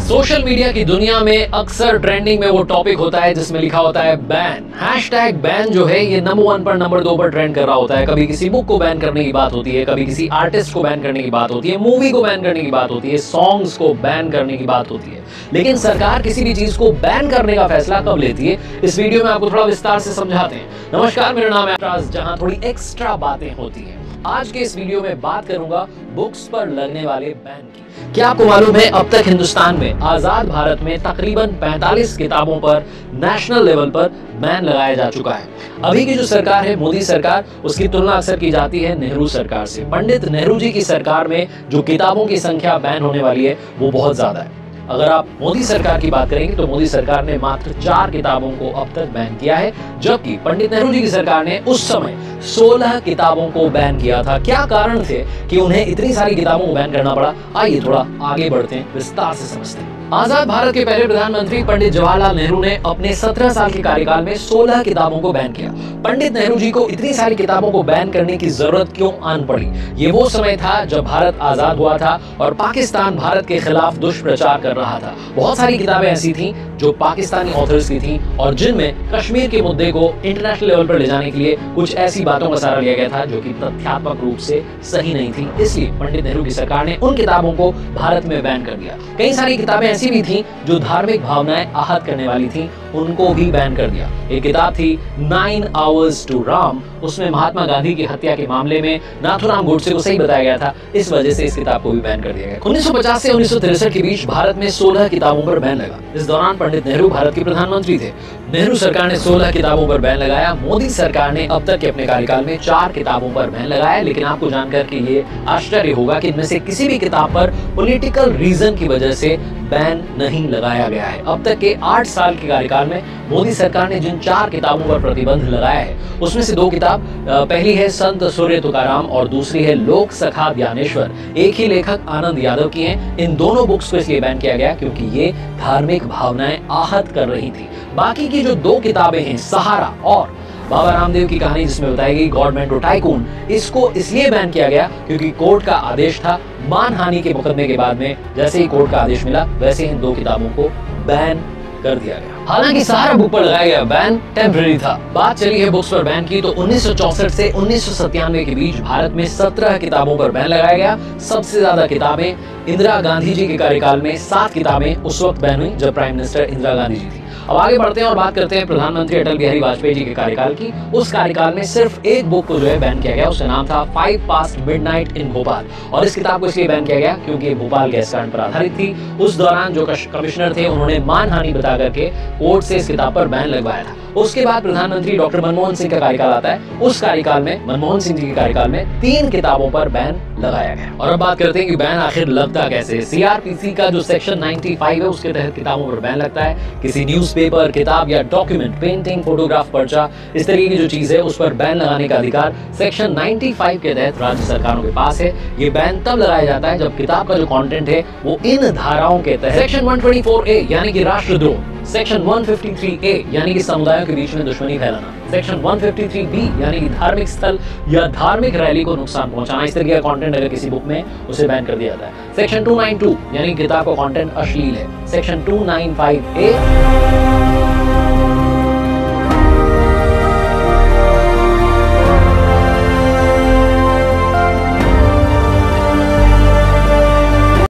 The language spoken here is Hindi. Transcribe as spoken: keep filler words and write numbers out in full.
सोशल मीडिया की दुनिया में अक्सर ट्रेंडिंग में वो टॉपिक होता है जिसमें लिखा होता है बैन। हैशटैग बैन जो है ये नंबर वन पर नंबर दो पर ट्रेंड कर रहा होता है। कभी किसी बुक को बैन करने की बात होती है, कभी किसी आर्टिस्ट को बैन करने की बात होती है, मूवी को बैन करने की बात होती है, सॉन्ग्स को बैन करने की बात होती है। लेकिन सरकार किसी भी चीज को बैन करने का फैसला कब लेती है, इस वीडियो में आपको थोड़ा विस्तार से समझाते हैं। नमस्कार, मेरा नाम है आकाश, जहां थोड़ी एक्स्ट्रा बातें होती है। आज के इस वीडियो में बात करूंगा बुक्स पर लगने वाले बैन की। क्या आपको मालूम है अब तक हिंदुस्तान में आजाद भारत में तकरीबन पैंतालीस किताबों पर नेशनल लेवल पर बैन लगाया जा चुका है। अभी की जो सरकार है मोदी सरकार, उसकी तुलना अक्सर की जाती है नेहरू सरकार से। पंडित नेहरू जी की सरकार में जो किताबों की संख्या बैन होने वाली है वो बहुत ज्यादा है। अगर आप मोदी सरकार की बात करेंगे तो मोदी सरकार ने मात्र चार किताबों को अब तक बैन किया है, जबकि पंडित नेहरू जी की सरकार ने उस समय सोलह किताबों को बैन किया था। क्या कारण थे कि उन्हें इतनी सारी किताबों को बैन करना पड़ा? आइए थोड़ा आगे बढ़ते हैं, विस्तार से समझते हैं। आजाद भारत के पहले प्रधानमंत्री पंडित जवाहरलाल नेहरू ने अपने सत्रह साल के कार्यकाल में सोलह किताबों को बैन किया। पंडित नेहरू जी को इतनी सारी किताबों को बैन करने की जरूरत क्यों आन पड़ी? ये वो समय था जब भारत आजाद हुआ था और पाकिस्तान भारत के खिलाफ दुष्प्रचार कर रहा था। बहुत सारी किताबें ऐसी थीं जो पाकिस्तानी ऑथर्स की थीं और जिनमें कश्मीर के मुद्दे को इंटरनेशनल लेवल पर ले जाने के लिए कुछ ऐसी बातों का सहारा लिया गया था जो कि तथ्यात्मक रूप से सही नहीं थी। इसलिए पंडित नेहरू की सरकार ने उन किताबों को भारत में बैन कर दिया। कई सारी किताबें ऐसी भी थीं जो धार्मिक भावनाएं आहत करने वाली थीं, उनको भी बैन कर दिया। एक किताब थी नाइन आवर्स टू राम, उसमें महात्मा गांधी की हत्या के मामले में नाथुराम गोडसे को सही बताया गया था। इस वजह से इस किताब को भी बैन कर दिया गया। उन्नीस सौ पचास से उन्नीस सौ तिरसठ के बीच भारत में सोलह किताबों पर बैन लगा। इस दौरान पंडित नेहरू भारत के प्रधानमंत्री थे। नेहरू सरकार ने सोलह किताबों पर बैन लगाया। मोदी सरकार ने अब तक के अपने कार्यकाल में चार किताबों पर बैन लगाया। लेकिन आपको जानकर के ये आश्चर्य होगा कि इनमें से किसी भी किताब पर पॉलिटिकल रीजन की वजह से बैन नहीं लगाया गया है। अब तक के आठ साल के कार्यकाल में मोदी सरकार ने जिन चार किताबों पर प्रतिबंध लगाया है उसमें से दो किताब, पहली है संत सूर्य तुकाराम और दूसरी है लोक सखा ज्ञानेश्वर, एक ही लेखक आनंद यादव की हैं। इन दोनों बुक्स को इसलिए बैन किया गया क्योंकि ये धार्मिक भावनाएं आहत कर रही थी। बाकी की जो दो किताबें हैं, सहारा और बाबा रामदेव की कहानी जिसमें बताई गई गवर्नमेंट टू टाइकून, इसको इसलिए बैन किया गया क्योंकि कोर्ट का आदेश था। मानहानि के मुकदमे के बाद में जैसे ही कोर्ट का आदेश मिला वैसे इन दो किताबों को बैन कर दिया गया। हालांकि सहारा बुक पर लगाया गया बैन टेम्परेरी था। बात चली है बुक्स पर बैन की तो उन्नीस सौ चौसठ से उन्नीस सौ सत्तानवे के बीच भारत में सत्रह किताबों पर बैन लगाया गया। सबसे ज्यादा किताबें इंदिरा गांधी जी के कार्यकाल में, सात किताबें उस वक्त बैन हुई जब प्राइम मिनिस्टर इंदिरा गांधी जी थी। अब आगे बढ़ते हैं और बात करते हैं प्रधानमंत्री अटल बिहारी वाजपेयी जी के कार्यकाल की। उस कार्यकाल में सिर्फ एक बुक को जो है बैन किया गया, उसका नाम था five past midnight in Bhopal. और इस किताब को इसलिए बैन किया गया क्योंकि भोपाल गैस कांड पर आधारित थी। उस दौरान जो कमिश्नर थे उन्होंने मानहानि बता करके कोर्ट से इस किताब पर बैन लगवाया था। उसके बाद प्रधानमंत्री डॉक्टर मनमोहन सिंह का कार्यकाल आता है। उस कार्यकाल में मनमोहन सिंह जी के कार्यकाल में तीन किताबों पर बैन लगाया गया। और अब बात करते हैं कि बैन आखिर लगता कैसे। सीआरपीसी का जो सेक्शन पचानवे है उसके तहत किताबों पर बैन लगता है। किसी न्यूज़पेपर, किताब या डॉक्यूमेंट, पेंटिंग, फोटोग्राफ, पर्चा, इस तरीके की जो चीज है उस पर बैन लगाने का अधिकार सेक्शन पचानवे के तहत राज्य सरकारों के पास है। ये बैन तब लगाया जाता है जब किताब का जो कंटेंट है वो इन धाराओं के तहत सेक्शन एक सौ चौबीस ए यानी कि राष्ट्रद्रोह, सेक्शन एक सौ तिरेपन ए यानी कि समुदायों के बीच में दुश्मनी फैलाना, सेक्शन एक सौ तिरेपन बी यानी कि धार्मिक स्थल या धार्मिक रैली को नुकसान पहुंचाना, इस तरीके का कंटेंट अगर किसी बुक में उसे बैन कर दिया जाता है। सेक्शन दो सौ बानवे यानी कि किताब का कंटेंट अश्लील है। सेक्शन दो सौ पचानवे ए